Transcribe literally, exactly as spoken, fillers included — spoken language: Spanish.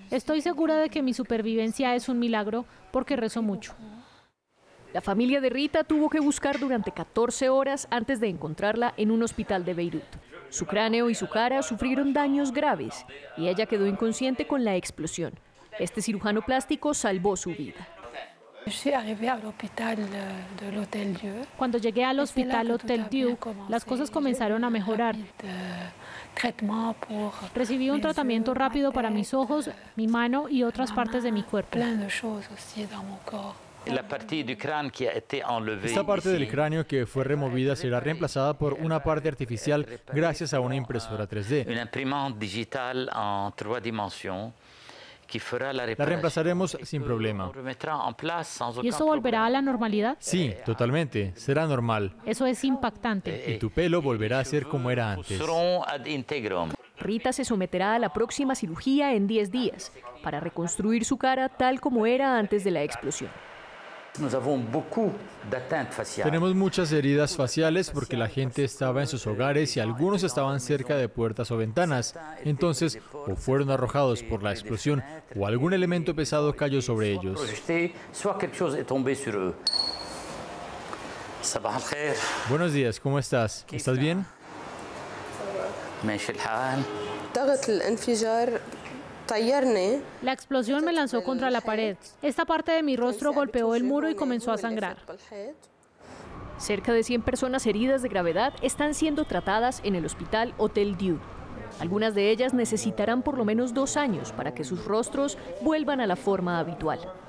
Estoy segura de que mi supervivencia es un milagro porque rezo mucho. La familia de Rita tuvo que buscar durante catorce horas antes de encontrarla en un hospital de Beirut. Su cráneo y su cara sufrieron daños graves y ella quedó inconsciente con la explosión. Este cirujano plástico salvó su vida. Cuando llegué al hospital Hotel Dieu, las cosas comenzaron a mejorar. Recibí un tratamiento rápido para mis ojos, mi mano y otras partes de mi cuerpo. Esta parte del cráneo que fue removida será reemplazada por una parte artificial gracias a una impresora tres D. La reemplazaremos sin problema. ¿Y eso volverá a la normalidad? Sí, totalmente. Será normal. Eso es impactante. Y tu pelo volverá a ser como era antes. Rita se someterá a la próxima cirugía en diez días para reconstruir su cara tal como era antes de la explosión. Tenemos muchas heridas faciales porque la gente estaba en sus hogares y algunos estaban cerca de puertas o ventanas. Entonces, o fueron arrojados por la explosión o algún elemento pesado cayó sobre ellos. Buenos días, ¿cómo estás? ¿Estás bien? La explosión me lanzó contra la pared. Esta parte de mi rostro golpeó el muro y comenzó a sangrar. Cerca de cien personas heridas de gravedad están siendo tratadas en el hospital Hotel Dieu. Algunas de ellas necesitarán por lo menos dos años para que sus rostros vuelvan a la forma habitual.